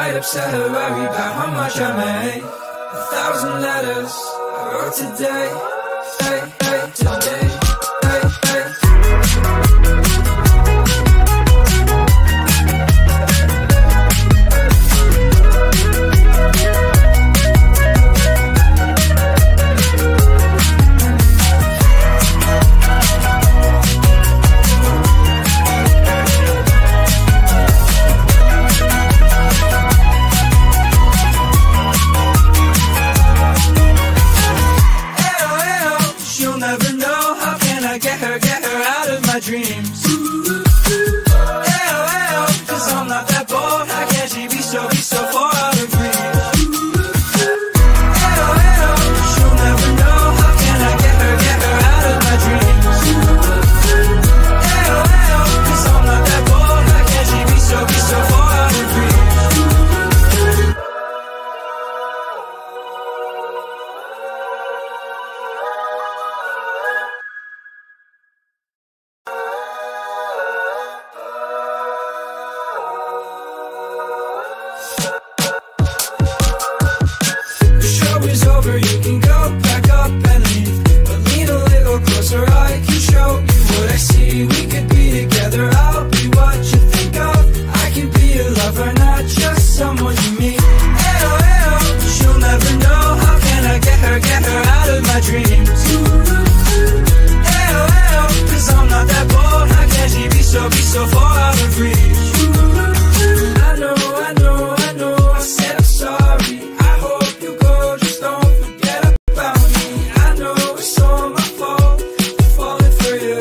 might upset her, worry about how much I made. 1,000 letters I wrote today, today. Dreams. Cause I'm not that bored. How can she be so far out of reach? She'll never know. How can I get her out of my dreams? Cause I'm not that bored. How can she be so far out of reach? You can go back up and leave, but lean a little closer, I can show you what I see. We could be together, I'll be what you think of. I can be your lover, not just someone you meet. She'll never know. How can I get her out of my dreams? Cause I'm not that bored. How can she be so far out of reach? I know, I said I'm sorry. I hope you go, just don't forget about me. I know it's all my fault for falling for you,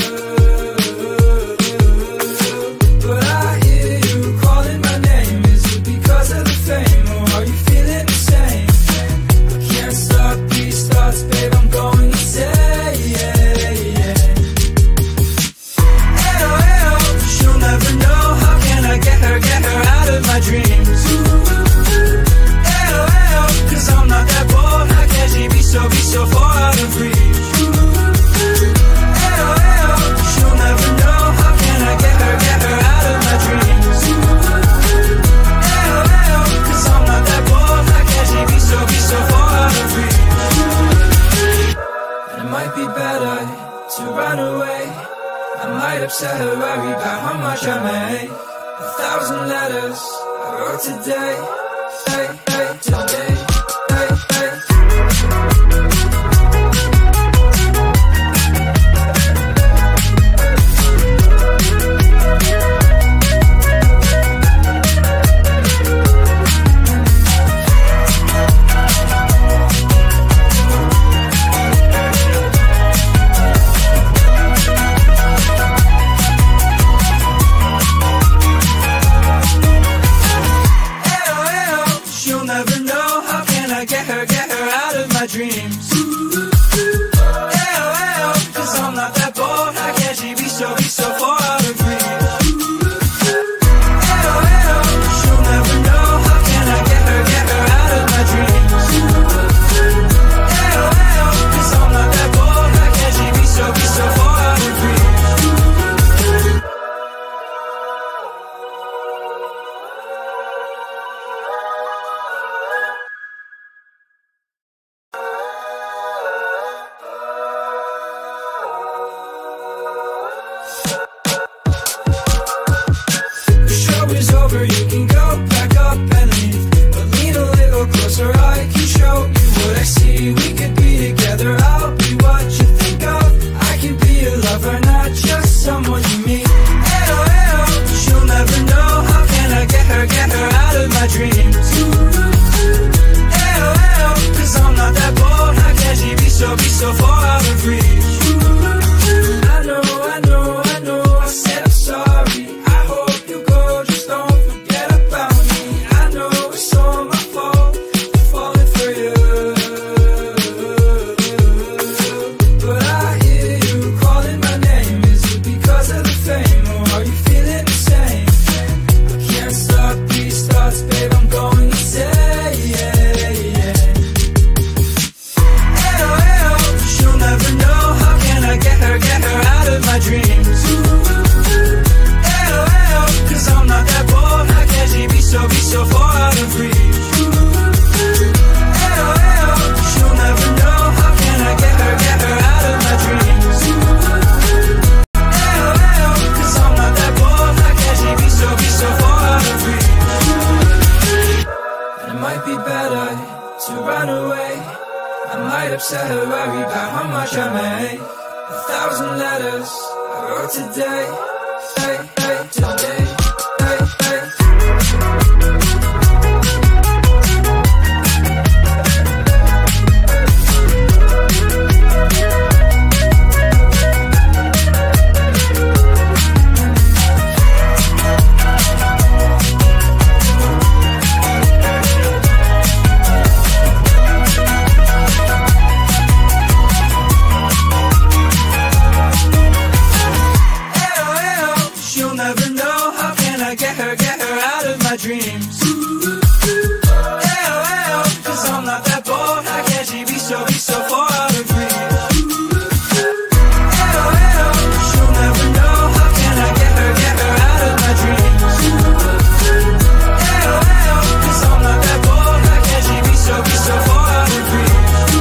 but I hear you calling my name. Is it because of the fame, or are you feeling the same? I can't stop these thoughts, babe, I'm going insane. She'll never know. How can I get her out of my dreams? Cause I'm not that bored. How can she be so far out of reach? She'll never know. How can I get her out of my dreams? Cause I'm not that bored. How can she be so far out of reach? And it might be better to run away. I might upset her, worry about how much I made. 1,000 letters I wrote today, today. Get her out of my dreams. Cause I'm not that bored. How can she be so far out of reach? She'll never know. How can I get her out of my dreams? Cause I'm not that bored. How can she be so far out of reach? Over, you can go back up and leave, but lean a little closer, I can show you what I see. We could be together, I'll be what you think of. I can be your lover, not just someone you meet. She'll never know. How can I get her out of my dreams? Cause I'm not that bored. How can she be so far out of reach? I know, I said I'm sorry. I hope you go, just don't forget about me. I know it's all my fault for falling for you, but I hear you calling my name. Is it because of the fame, or are you feeling the same? I can't stop these thoughts, babe, I'm going might upset her, worry about how much I made. 1,000 letters I wrote today, today. Dreams. Cause I'm not that bored. How can she be so far out of reach? She'll never know. How can I get her out of my dreams? Cause I'm not that bored. How can she be so far out of reach?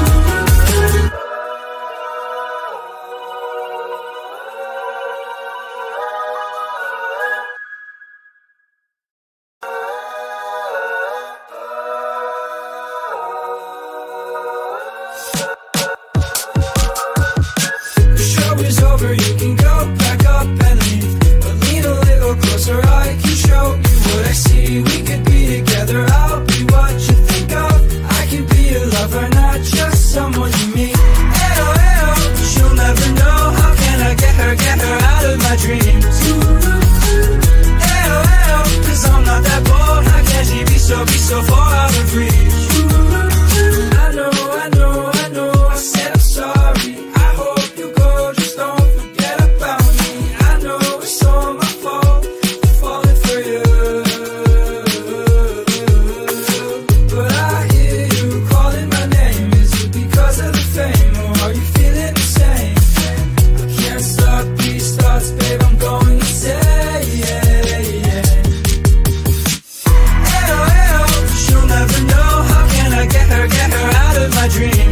Is over, you can go back up and leave, but lean a little closer, I can show you what I see. We could be together, I'll be what you think of. I can be your lover, not just someone you meet. She'll never know. How can I get her out of my dreams? Cause I'm not that bored. How can she be so far out of reach? I know, I said I'm sorry. I hope you go, just don't forget about me. I know it's all my fault for falling for you, but I hear you calling my name. Is it because of the fame, or are you feeling the same? I can't stop these thoughts, babe, I'm going insane. She'll never know. How can I get her out of my dreams?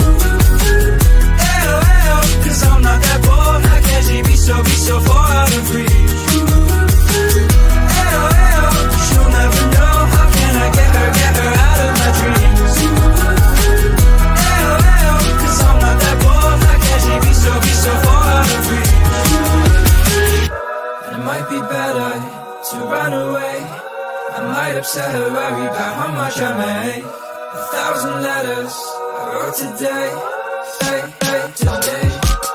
Cause I'm not that bored. How can she be so far out of reach? She'll never know. How can I get her out of my dreams? Cause I'm not that bored. How can she be so far out of reach? And it might be better to run away. I might upset her, worry about how much I made. 1,000 letters I wrote today, today.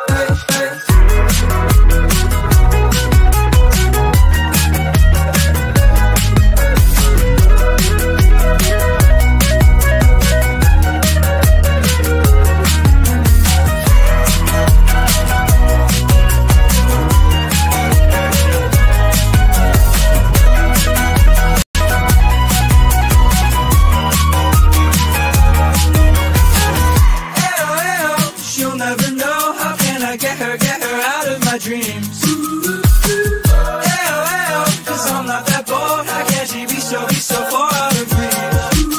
She'll never know. How can I get her out of my dreams? Cause I'm not that bored. How can she be so far out of reach?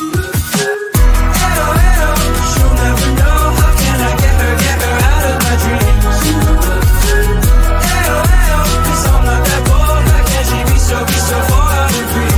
She'll never know. How can I get her out of my dreams? Cause I'm not that bored. How can she be so far out of reach?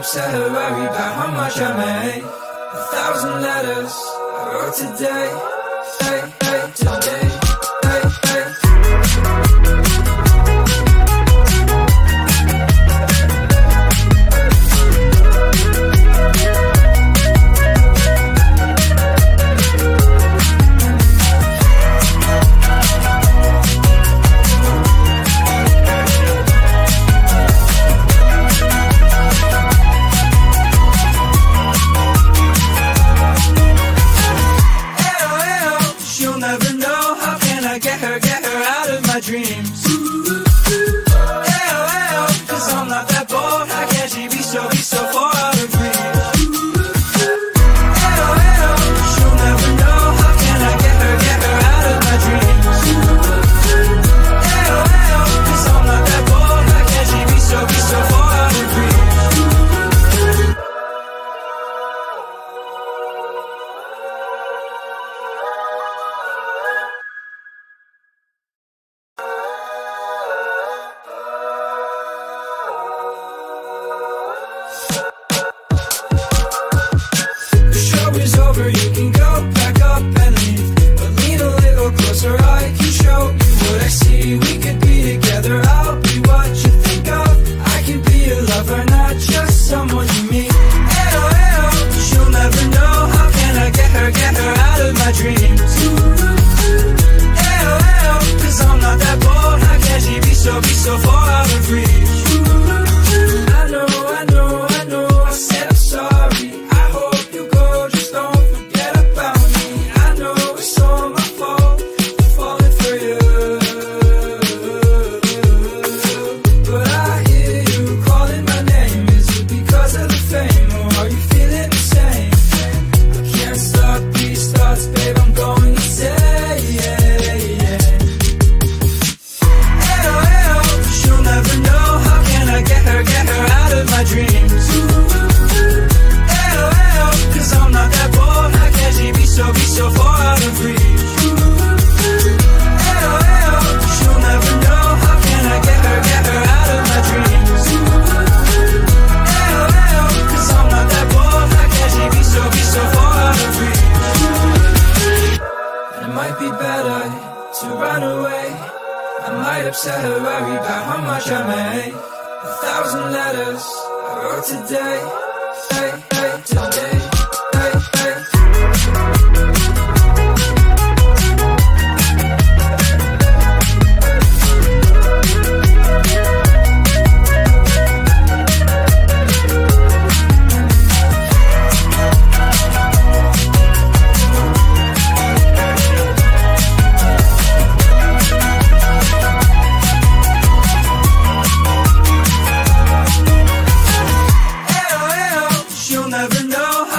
upset her, worry about how much I made. 1,000 letters I wrote today, today. Dreams. Cause I'm not that bored. How can she be so far out of reach? She'll never know. How can I get her out of my dreams? Cause I'm not that bored. How can she be so far out of reach? You can go back up and leave, but lean a little closer, I can show you what I see. We could be together, I'll be what you think of. I can be a lover, not just someone you meet. She'll never know. How can I get her out of my dreams? Cause I'm not that bored. How can she be so far out of reach? I know, I said I'm sorry. I hope you go, just don't forget about me. I know it's all my fault for falling for you, but I hear you calling my name. Is it because of the fame, or are you feeling the same? I can't stop these thoughts, babe, I'm going insane. She'll never know. How can I get her out of my dreams? Cause I'm not that bored. How can she be so far out of reach? She'll never know. How can I get her out of my dreams? Cause I'm not that bored. How can she be so far out of reach? And it might be better to run away. I might upset her, worry about how much I made. 1,000 letters I wrote today, today. She'll never know.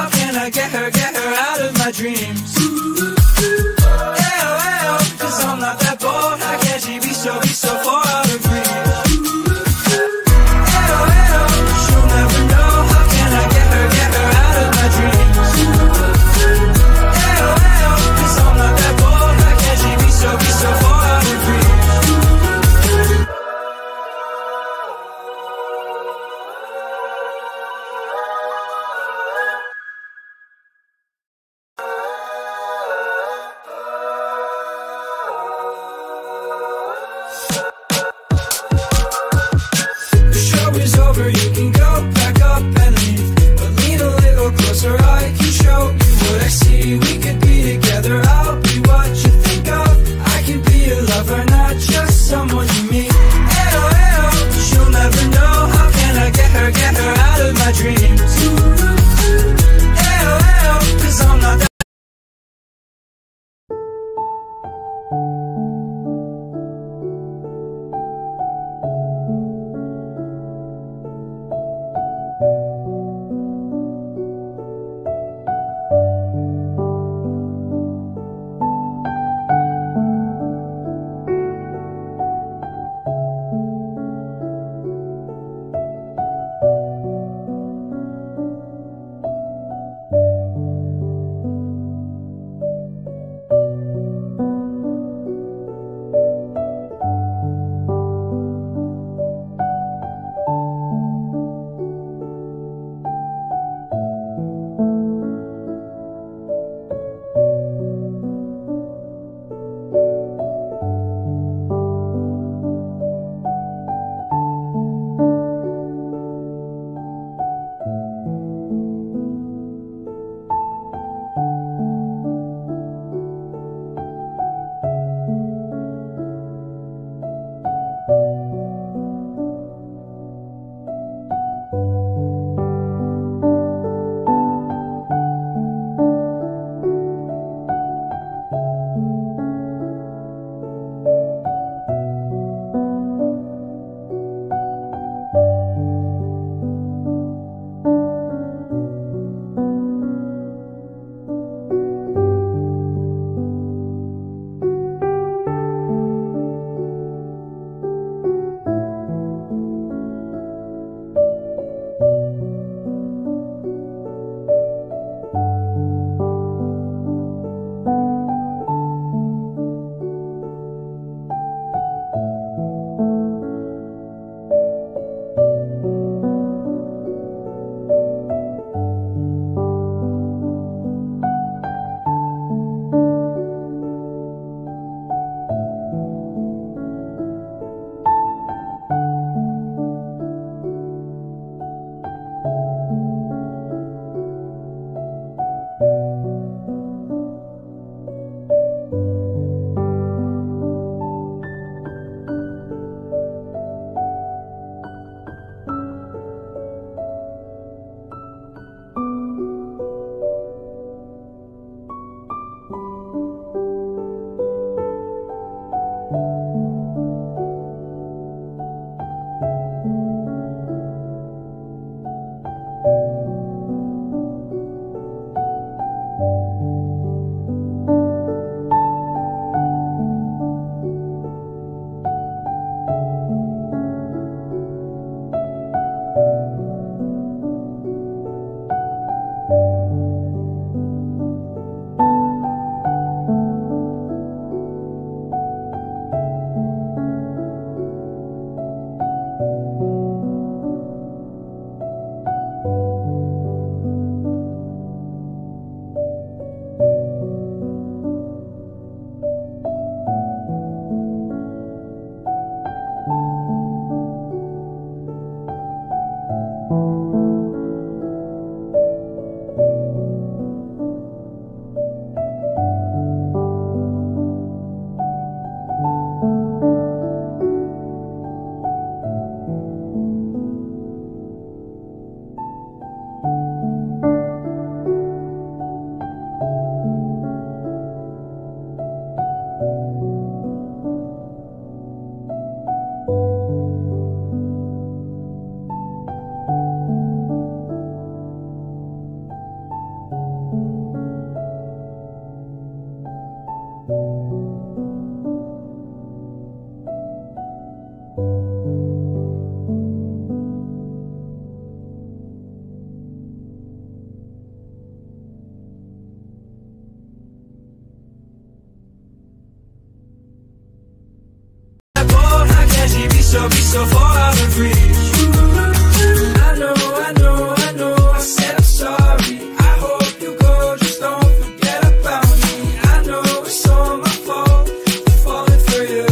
so far out of reach. I know, I said I'm sorry. I hope you go, just don't forget about me. I know it's all my fault for falling for you,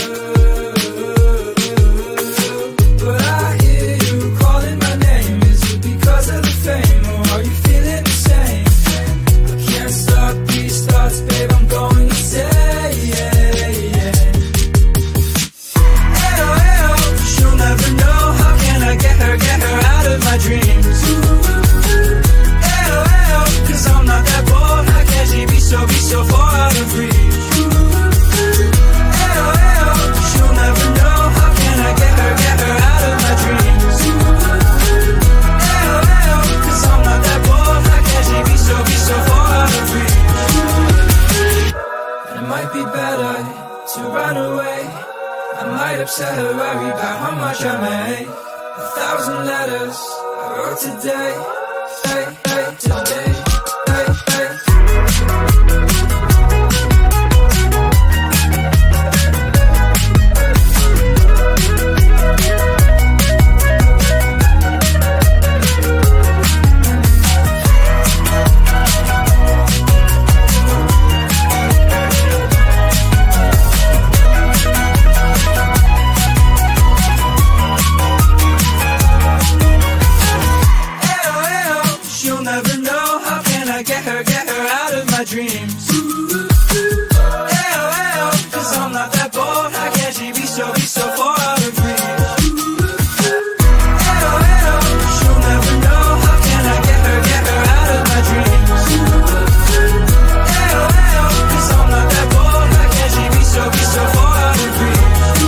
but I hear you calling my name. Is it because of the fame, or are you feeling the same? I can't stop these thoughts, babe, I'm going insane, yeah. She'll never know, how can I get her out of my dreams? Cause I'm not that bored, how can she be so far out of reach? She'll never know, how can I get her out of my dreams? Cause I'm not that bored, how can she be so far out of reach? And it might be better to run away. I might upset her, worry about how much I made. 1,000 letters I wrote today, today. Dreams. Cause I'm not that bored, how can she be so far out of reach? She'll never know, how can I get her out of my dreams? Cause I'm not that bored, how can she be so far out of reach?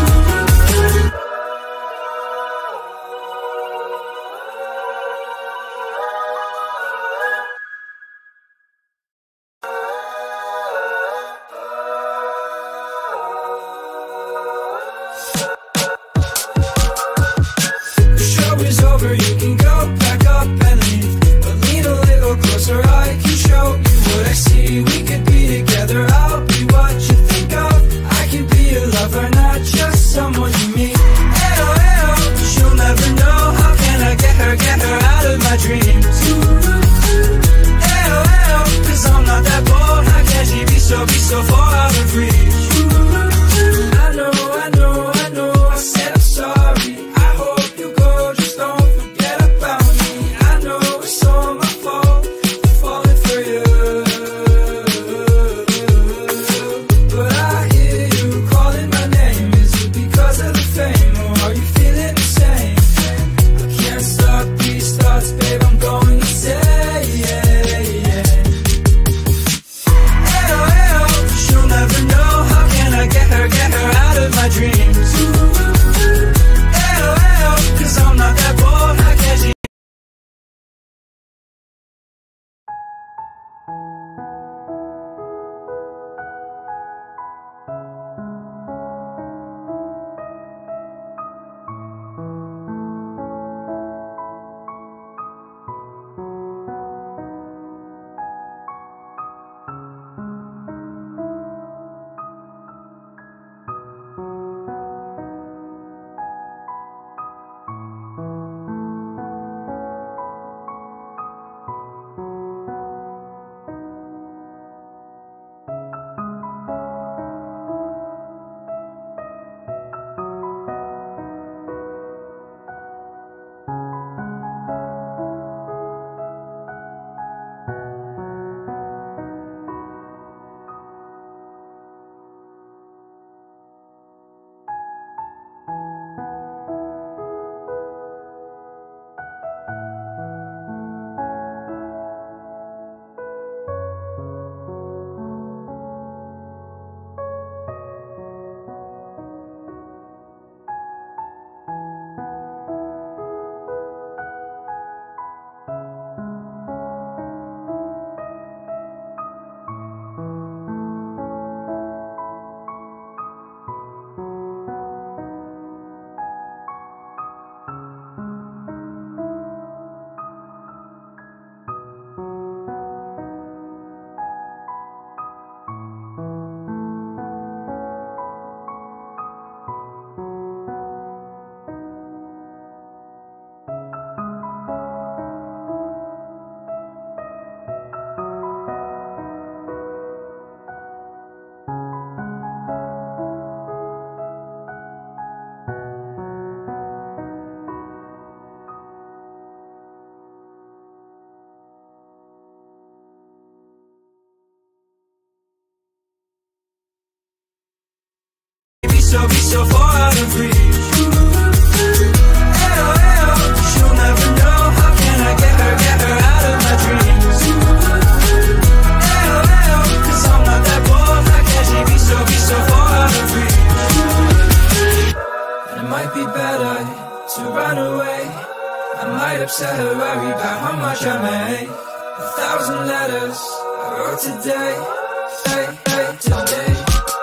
You can go back up and leave, but lean a little closer, I can show you what I see. We could be together, I'll be what you think of. I can be your lover, not just someone you meet. She'll never know, how can I get her out of my dreams? Cause I'm not that bored, how can she be so far out of reach? I know, I said I'm sorry. I hope you go, just don't forget about me. I know it's all my fault for falling for you, but I hear you calling my name. Is it because of the fame, or are you feeling the same? I can't stop these thoughts, babe, I'm going insane, yeah. She'll so far out of reach. Ayo, ayo, she'll never know. How can I get her out of my dreams? Ayo, ayo, 'cause I'm not that bold. How can she be so far out of reach? And it might be better to run away. I might upset her, worry about how much I made. 1,000 letters I wrote today, today.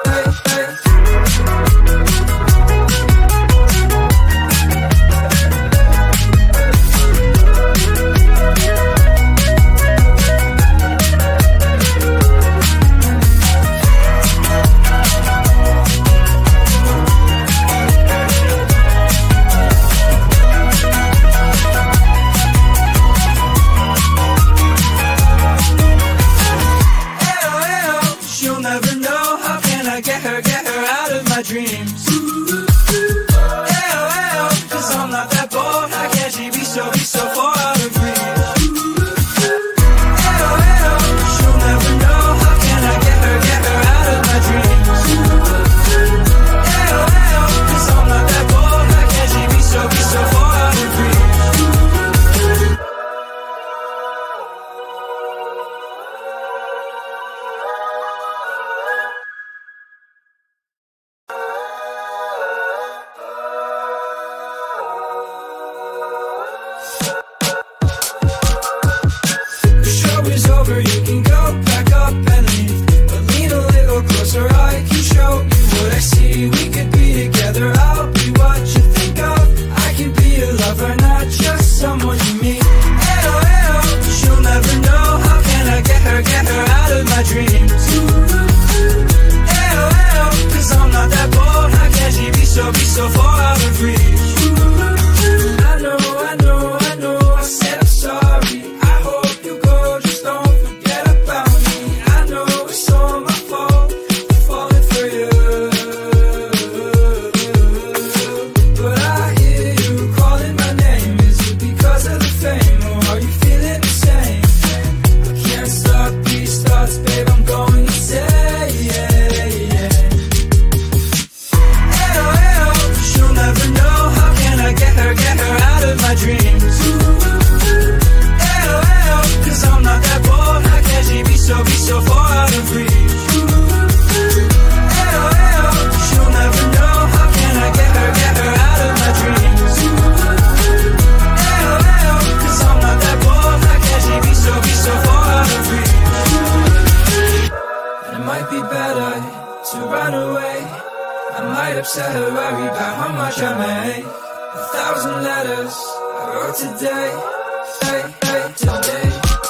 Dreams. Ayo, ayo, 'cause I'm not that bold. How can she be so far out of reach? Ayo, ayo, she'll never know. How can I get her out of my dreams? Ayo, ayo, 'cause I'm not that bold. How can she be so far out of reach? You can go back up and leave, but lean a little closer. I can show you what I see. We could be together. I'll be what you think of. I can be your lover, not just someone you meet. Ayo, ayo, she'll never know. How can I get her out of my dreams? Ayo, ayo, 'cause I'm not that bold. How can she be so far out of reach? I know, I said I'm sorry. I hope you go, just don't forget about me. I know it's all my fault for falling for you, but I hear you calling my name. Is it because of the fame, or are you feeling the same? I can't stop these thoughts, babe, I'm going insane. Ayo, ayo, she'll never know. How can I get her out of my dreams? Ayo, ayo, 'cause I'm not that bold. How can she be so far out of reach? Ayo, ayo, she'll never know. How can I get her out of my dreams? Ayo, ayo, 'cause I'm not that bold. How can she be so far out of reach? And it might be better to run away. I might upset her, worry about how much I made. 1,000 letters I wrote today, today.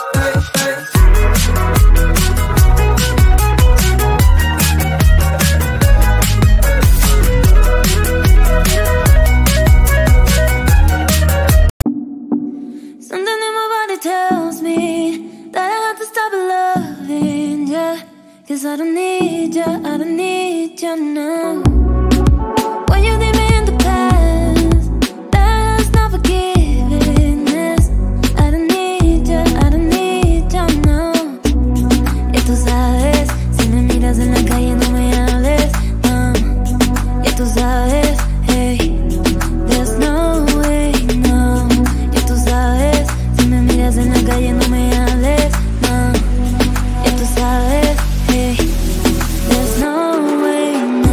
Something in my body tells me that I have to stop loving ya, 'cause I don't need ya, now. When you leave me in the past, that's not forgiveness. I don't need ya, now. Y tú sabes, si me miras en la calle no me hables, no. Y tú sabes, hey, there's no way, no. Y tú sabes, si me miras en la calle no me hables, no. Y tú sabes, hey, there's no way, no.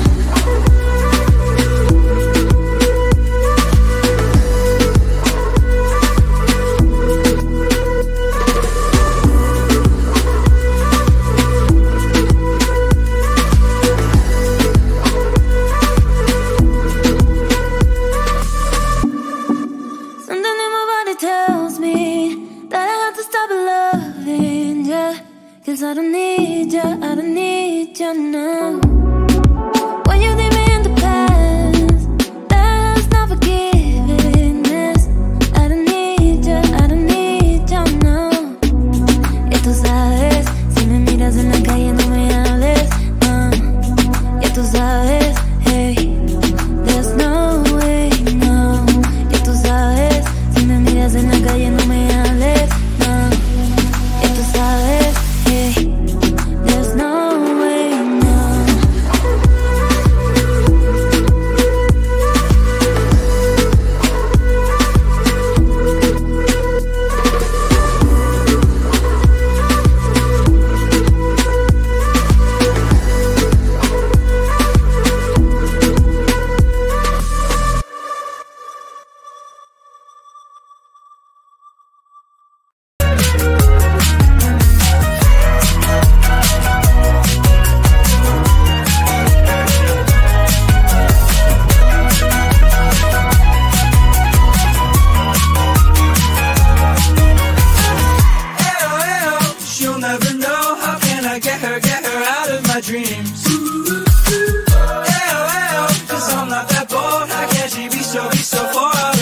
Something in my body tells me that I have to stop loving ya, 'cause I don't need ya, now. When you leave me in the past, that's not forgiveness. I don't need ya, now. Y tú sabes, si me miras en la calle no me hables, no. Y tú sabes, hey, there's no way, no. Y tú sabes, si me miras en la calle no me hables, no. Y tú sabes, hey, there's no way, no. Cause I'm not that bold. How can she be so far?